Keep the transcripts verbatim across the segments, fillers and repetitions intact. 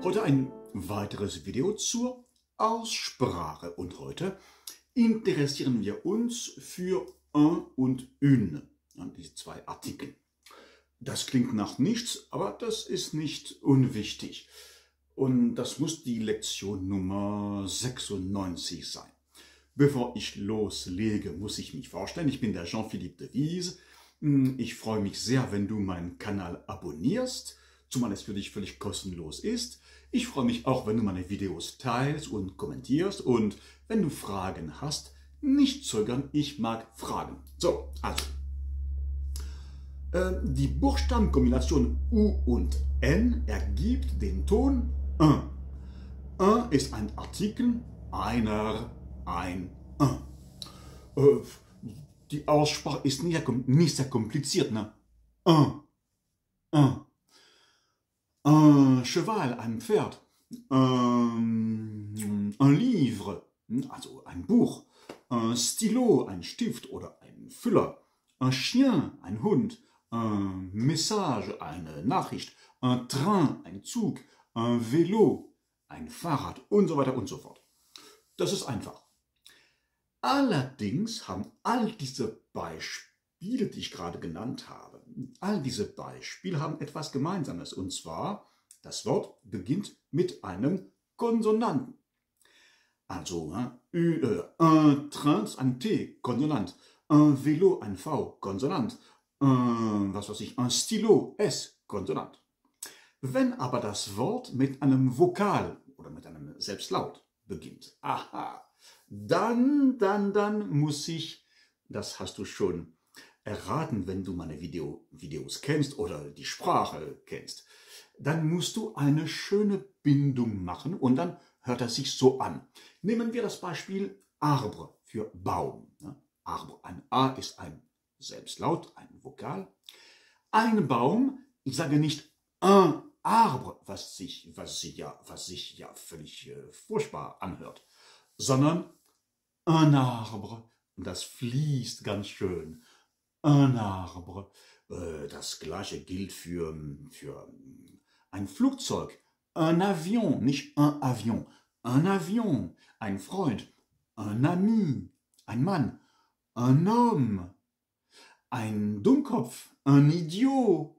Heute ein weiteres Video zur Aussprache und heute interessieren wir uns für un und une, diese zwei Artikel. Das klingt nach nichts, aber das ist nicht unwichtig. Und das muss die Lektion Nummer sechsundneunzig sein. Bevor ich loslege, muss ich mich vorstellen. Ich bin der Jean-Philippe de Wies. Ich freue mich sehr, wenn du meinen Kanal abonnierst, zumal es für dich völlig kostenlos ist. Ich freue mich auch, wenn du meine Videos teilst und kommentierst. Und wenn du Fragen hast, nicht zögern, ich mag Fragen. So, also. Äh, die Buchstabenkombination U und N ergibt den Ton un. Un ist ein Artikel, einer, ein, un. Äh, die Aussprache ist nicht, nicht sehr kompliziert, ne? Un, un. Un Cheval, ein Pferd. Un, un Livre, also ein Buch. Un Stylo, ein Stift oder ein Füller. Un Chien, ein Hund. Un Message, eine Nachricht. Un Train, ein Zug. Un Vélo, ein Fahrrad und so weiter und so fort. Das ist einfach. Allerdings haben all diese Beispiele, die ich gerade genannt habe, all diese Beispiele haben etwas Gemeinsames. Und zwar, das Wort beginnt mit einem Konsonanten. Also, un Train ist ein T, Konsonant. Un Vélo, ein V, Konsonant. Un, was weiß ich, un Stylo, S, Konsonant. Wenn aber das Wort mit einem Vokal oder mit einem Selbstlaut beginnt, aha, dann, dann, dann muss ich, das hast du schon erraten, wenn du meine Video, Videos kennst oder die Sprache kennst, dann musst du eine schöne Bindung machen und dann hört es sich so an. Nehmen wir das Beispiel Arbre für Baum. Arbre, ein A ist ein Selbstlaut, ein Vokal. Ein Baum, ich sage nicht un arbre, was sich, was sich, ja, was sich ja völlig äh, furchtbar anhört, sondern un arbre. Und das fließt ganz schön. Un arbre. Äh, das gleiche gilt für, für ein Flugzeug. Un avion, nicht un avion. Un avion, ein Freund. Un ami, ein Mann. Un homme, ein Dummkopf. Un idiot,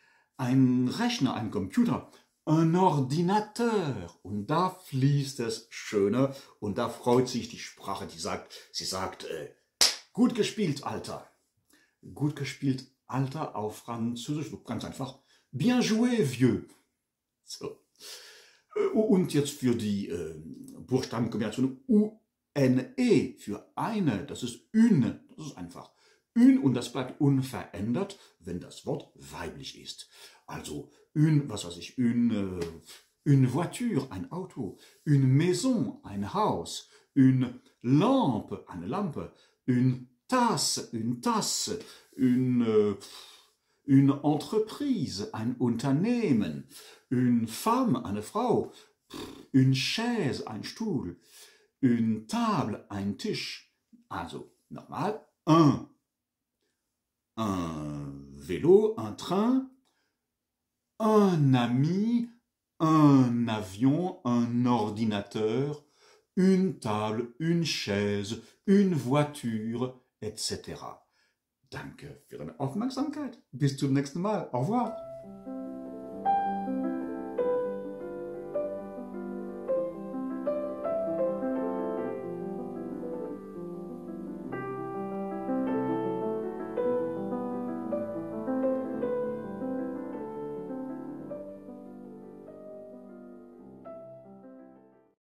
ein Rechner, ein Computer. Un ordinateur. Und da fließt es schöner und da freut sich die Sprache, die sagt, sie sagt, äh, gut gespielt, Alter. Gut gespielt, Alter, auf Französisch, ganz einfach, bien joué, vieux. So. Und jetzt für die äh, Buchstabenkombination U N E, für eine, das ist une, das ist einfach. Une und das bleibt unverändert, wenn das Wort weiblich ist. Also une, was weiß ich, une, une voiture, ein Auto, une maison, ein Haus, une lampe, eine Lampe, une tasse, une tasse, une, une entreprise, ein Unternehmen, une femme, eine Frau, une chaise, ein Stuhl, une table, ein Tisch. Also nochmal, un, un vélo, un train, un ami, un avion, un ordinateur, une table, une chaise, une voiture, et cetera. Danke für deine Aufmerksamkeit. Bis zum nächsten Mal. Au revoir.